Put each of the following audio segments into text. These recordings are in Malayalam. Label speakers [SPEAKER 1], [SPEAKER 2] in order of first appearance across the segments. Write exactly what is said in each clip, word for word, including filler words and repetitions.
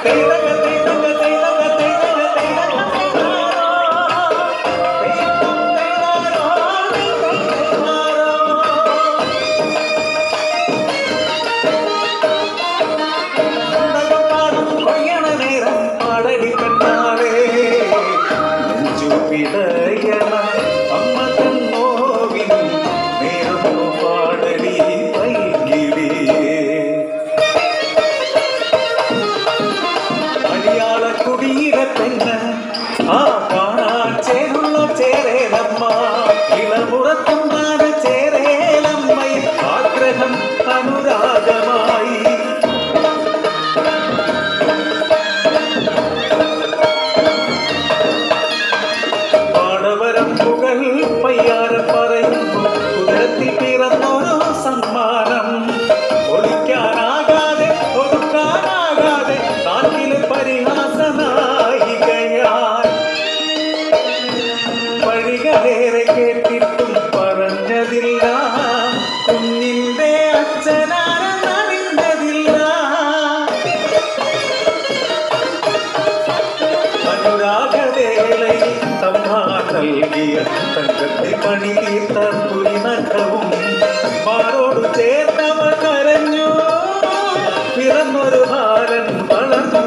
[SPEAKER 1] തങ്കത്തെ പണി തീർത്ത തുരിനഖവും മാറോടു ചേർന്നവ കരഞ്ഞു പിറന്നൊരു ബാലൻ വളർന്നു.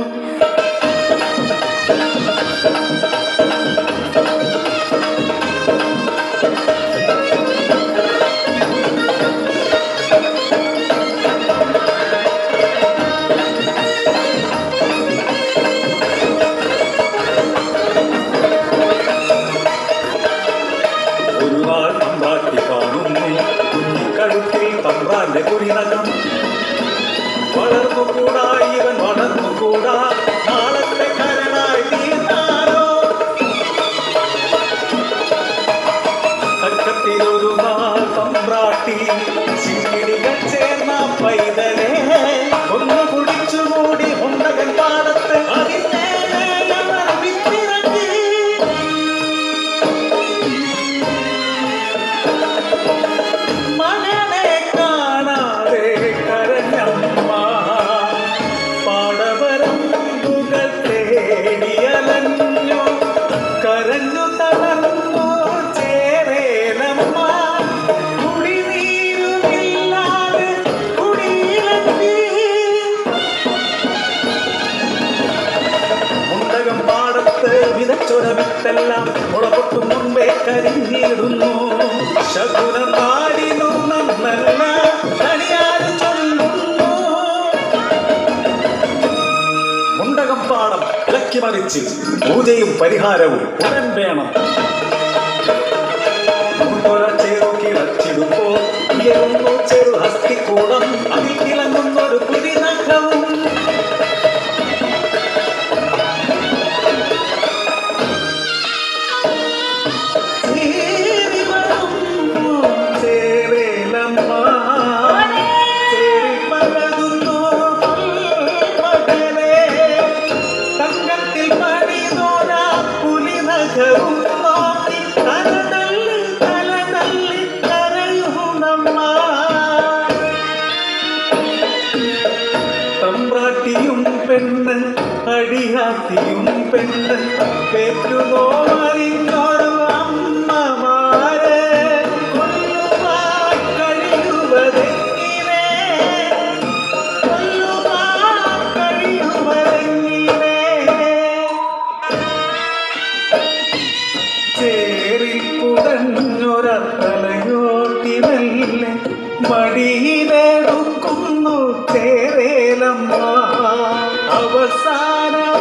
[SPEAKER 1] തമ്പ്രാന്റെ കുരിനകം വളർന്നു കൂടാ, ഇവൻ വളർന്നു കൂടാ, നാളത്തെ കരനായി തീർന്നാലോ. തക്കത്തിലൊരു നാൾ തമ്പ്രാട്ടി ചിങ്കിടികൾ ചേർന്ന പൈതലേ ഒന്ന് കുടിച്ചുകൂടി ഉണ്ടകൻ പാടത്ത് അതിനെ വിതച്ചൊരവിത്തെല്ലാം മുളപൊട്ടും മുൻപേ കരിഞ്ഞിടുന്നു. ശകുനം നാടിനു നന്നല്ല കണിയാറ് ചൊല്ലുന്നു. മുണ്ടകം പാടം ഇളക്കി മറിച്ച് പൂജയും പരിഹാരവും ഉടൻ വേണം. ചെറു കിളച്ചിടുമ്പോ ഉയരുന്നു ചെറു ഹസ്തിക്കൂടം, അതിൽ കിളങ്ങുന്നൊരു കുരിനഖവും. തമ്പ്രാട്ടിയും പെണ്ണ് അടിയാത്തിയും പെണ്ണ് പെറ്റുനോമറിഞ്ഞൊരു അമ്മമാരെ കൊല്ലുവാൻ കഴിയുവതെങ്ങിനെ, കൊല്ലുവാൻ കഴിയുവതെങ്ങിനെ. ചേറിൽ പുടഞ്ഞൊരത്തലയോട്ടിമല്ലേ മടിയിലെടുക്കുന്നു ചേരേലമ്മ. അവസാന